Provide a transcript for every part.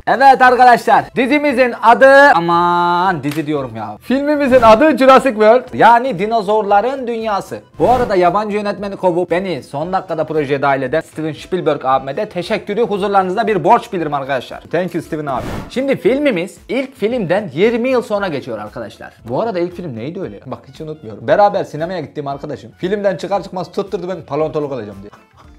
Evet arkadaşlar, dizimizin adı, aman dizi diyorum ya, filmimizin adı Jurassic World, yani dinozorların dünyası. Bu arada yabancı yönetmeni kovup beni son dakikada projeye dahil eden Steven Spielberg abime de teşekkürü huzurlarınızda bir borç bilirim arkadaşlar. Thank you Steven abi. Şimdi filmimiz ilk filmden 20 yıl sonra geçiyor arkadaşlar. Bu arada ilk film neydi öyle? Bak hiç unutmuyorum. Beraber sinemaya gittiğim arkadaşım filmden çıkar çıkmaz tutturdu, ben paleontolog olacağım diye.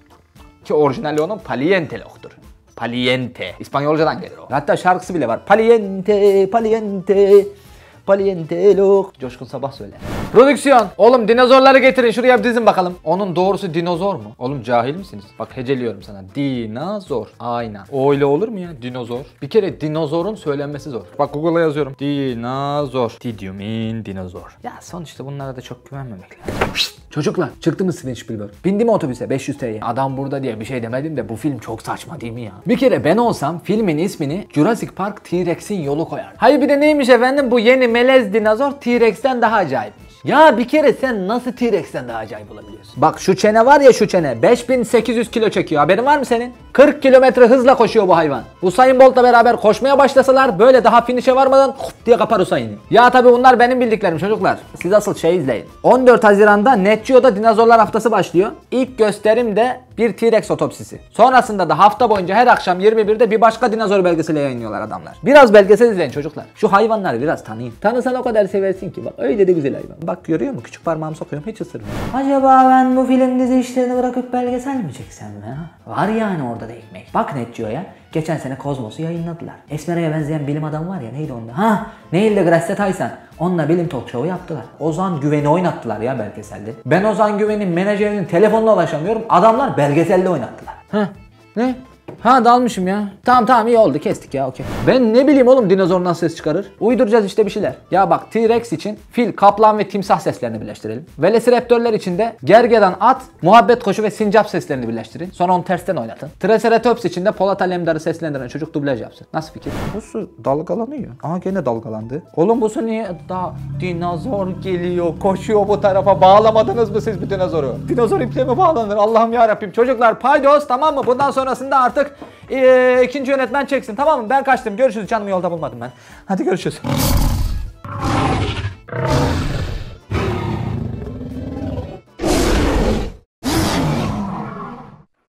Ki orijinali onun paleontologdur. Paliente. İspanyolcadan gelir o. Hatta şarkısı bile var. Paliente, paliente, palientelog. Coşkun Sabah söyle. Prodüksiyon. Oğlum dinozorları getirin şuraya bir dizin bakalım. Onun doğrusu dinozor mu? Oğlum cahil misiniz? Bak heceliyorum sana. Dinozor. Aynen. O öyle olur mu ya? Dinozor. Bir kere dinozorun söylenmesi zor. Bak Google'a yazıyorum. Dinozor. Did you mean dinozor? Ya sonuçta bunlara da çok güvenmemek lazım. Çocuklar çıktı mı Steven Spielberg? Bindim otobüse 500 TL. Adam burada diye bir şey demedim de bu film çok saçma değil mi ya? Bir kere ben olsam filmin ismini Jurassic Park T-Rex'in yolu koyar. Hayır bir de neymiş efendim, bu yeni melez dinozor T-Rex'ten daha acayipmiş. Ya bir kere sen nasıl T-Rex'ten daha acayip olabiliyorsun? Bak şu çene var ya, şu çene 5800 kilo çekiyor, haberin var mı senin? 40 kilometre hızla koşuyor bu hayvan. Usain Bolt'la beraber koşmaya başlasalar böyle daha finish'e varmadan hop diye kapar Usain'i. Ya tabi bunlar benim bildiklerim çocuklar. Siz asıl şey izleyin. 14 Haziran'da Net Geo'da Dinozorlar Haftası başlıyor. İlk gösterim de bir T-Rex otopsisi. Sonrasında da hafta boyunca her akşam 21'de bir başka dinozor belgeseli yayınlıyorlar adamlar. Biraz belgesel izleyin çocuklar. Şu hayvanları biraz tanıyın. Tanısan o kadar seversin ki, bak öyle de güzel hayvan. Bak görüyor musun? Küçük parmağımı sokuyorum, hiç ısırmıyor. Acaba ben bu film dizi işlerini bırakıp belgesel mi çeksem ya? Var yani orada da ekmek. Bak Net Geo'ya geçen sene Kozmos'u yayınladılar. Esmera'ya benzeyen bilim adamı var ya, neydi onda? Ha, Neil deGrasse Tyson. Onunla bilim talk show'u yaptılar. Ozan Güven'i oynattılar ya belgeselde. Ben Ozan Güven'in menajerinin telefonuna ulaşamıyorum. Adamlar belgeselde oynattılar. Ha, ne? Ha dalmışım ya. Tamam iyi oldu, kestik ya, okey. Ben ne bileyim oğlum dinozor nasıl ses çıkarır? Uyduracağız işte bir şeyler. Ya bak T-Rex için fil, kaplan ve timsah seslerini birleştirelim. Velociraptorlar için de gergedan, at, muhabbet kuşu ve sincap seslerini birleştirin. Sonra onu tersten oynatın. Triceratops için de Polat Alemdar'ı seslendiren çocuk dublaj yapsın. Nasıl fikir? Bu su dalgalanıyor. Aha gene dalgalandı. Oğlum bu su niye? Daha dinozor geliyor, koşuyor bu tarafa. Bağlamadınız mı siz bir dinozoru? Dinozor iple mi bağlanır? Allah'ım yarabbim. Çocuklar paydos, tamam mı? Bundan sonrasında artık ikinci yönetmen çeksin, tamam mı? Ben kaçtım. Görüşürüz canım, yolda bulmadım ben. Hadi görüşürüz.